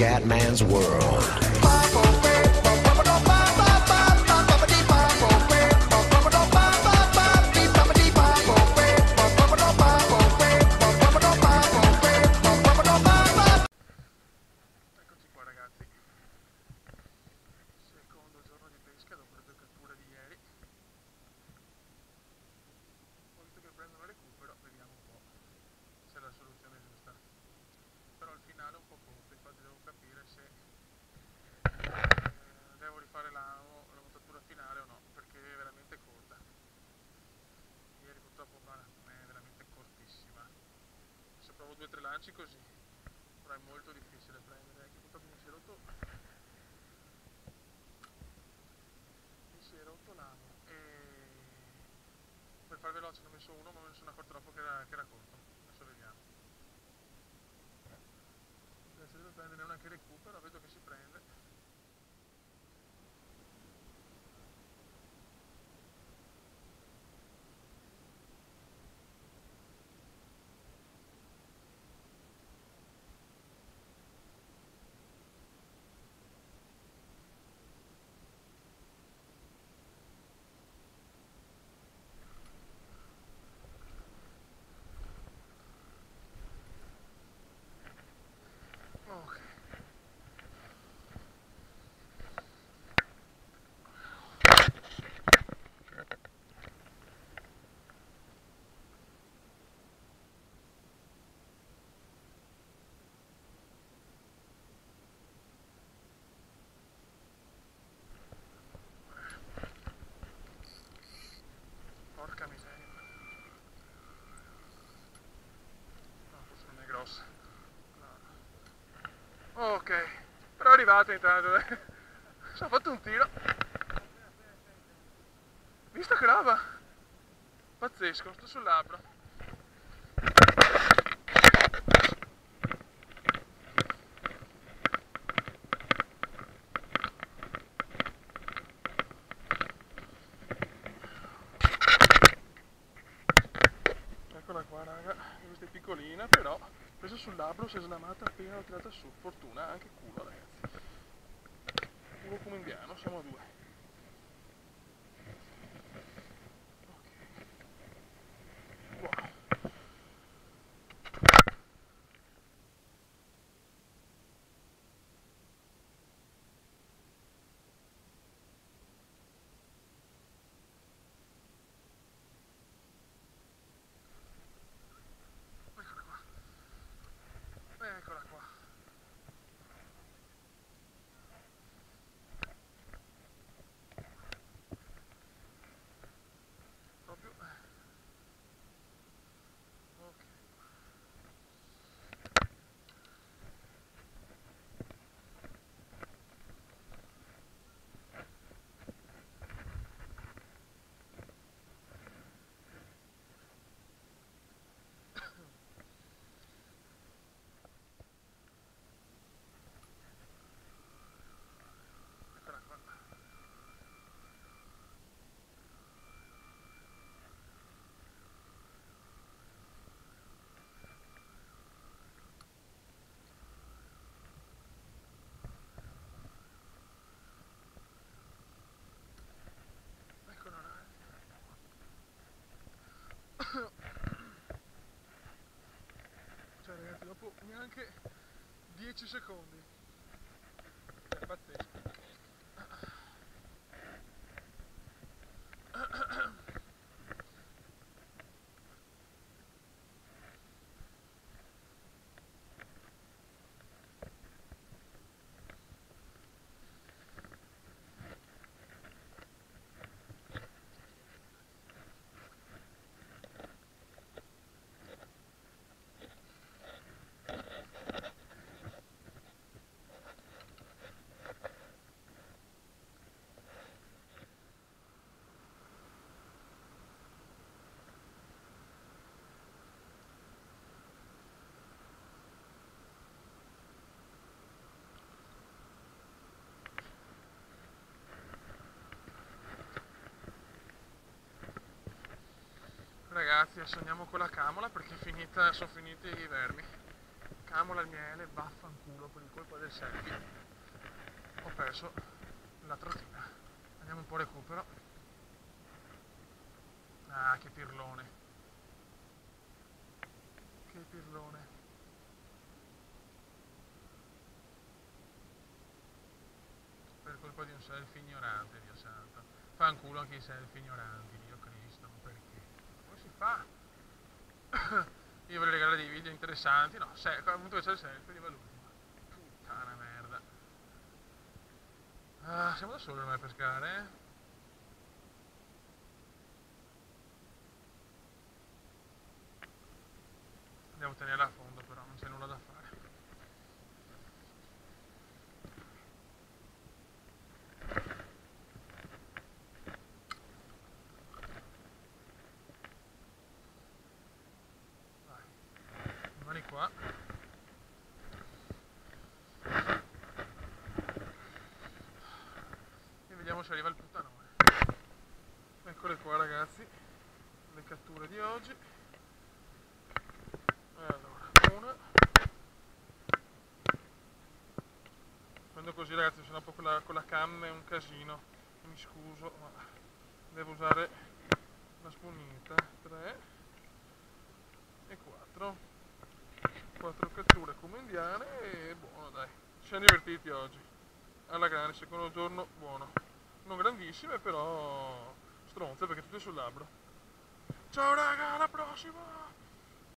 Scatman's World. Eccoci qua ragazzi, secondo giorno di pesca dopo le 2 catture di ieri. Ho visto che prendono recupero, vediamo un po' se è la soluzione giusta. Però al finale è un po' corto, infatti devo capire se devo rifare la montatura finale o no, perché è veramente corta. Ieri purtroppo è veramente cortissima. Se provo 2 o 3 lanci così, però è molto difficile prendere, anche purtroppo mi si è rotto l'amo e per far veloce ne ho messo uno, ma me ne sono accorto dopo che era corto. Adesso vediamo. Adesso devo prendere una che recupera, vedo che si prende. Ok. Porca miseria. No, forse non è grossa. No. Ok, però è arrivata intanto. Ci ho fatto un tiro. Visto che roba? Pazzesco, sto sul labbro. Eccola qua raga, questa è piccolina però presa sul labbro, si è slamata appena l'ho tirata su. Fortuna, anche culo ragazzi. Culo come indiano, siamo a 2. Buono. Eccola qua. Eccola qua. Proprio. Ok. Eccola qua. Eccola là. Cioè ragazzi, dopo neanche 10 secondi. È pazzesco. Ragazzi, adesso andiamo con la camola perché sono finiti i vermi. camola il miele, vaffanculo per il colpo del selfie. Ho perso la trottina. Andiamo un po' a recupero. Ah, che pirlone. Che pirlone. Per colpa di un selfie ignorante, Dio santo. Fanculo anche i selfie ignoranti, Dio Cristo, ma perché? Come si fa? Io vorrei regalare dei video interessanti, no, appunto che c'è il selfie, arriva l'ultimo. Puttana merda. Ah, siamo da soli ormai a pescare, eh? Devo tenerla a fondo però, non c'è nulla da fare. Vai, rimani qua. E vediamo se arriva il puttanone. Eccole qua ragazzi, le catture di oggi. Allora, una. Prendo così ragazzi, sennò poi con la cam è un casino. Mi scuso, ma devo usare la spunita. 3 e 4. 4 catture come indiane e buono dai. Ci siamo divertiti oggi. Alla grande, secondo giorno buono. Non grandissime però stronze perché tutte sul labbro. Ciao raga, alla prossima!